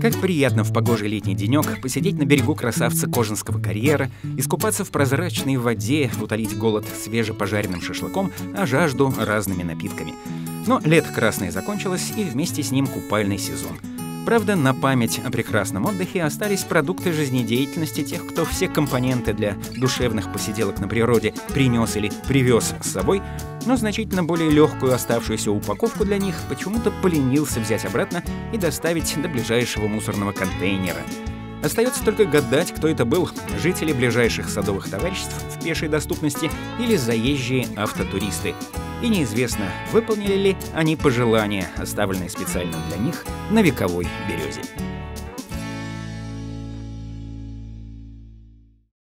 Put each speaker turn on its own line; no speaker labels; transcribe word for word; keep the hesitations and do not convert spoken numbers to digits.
Как приятно в погожий летний денек посидеть на берегу красавца Кожинского карьера, искупаться в прозрачной воде, утолить голод свежепожаренным шашлыком, а жажду разными напитками. Но лето красное закончилось, и вместе с ним купальный сезон. Правда, на память о прекрасном отдыхе остались продукты жизнедеятельности тех, кто все компоненты для душевных посиделок на природе принес или привез с собой, но значительно более легкую оставшуюся упаковку для них почему-то поленился взять обратно и доставить до ближайшего мусорного контейнера. Остается только гадать, кто это был — жители ближайших садовых товариществ в пешей доступности или заезжие автотуристы. И неизвестно, выполнили ли они пожелания, оставленные специально для них на вековой березе.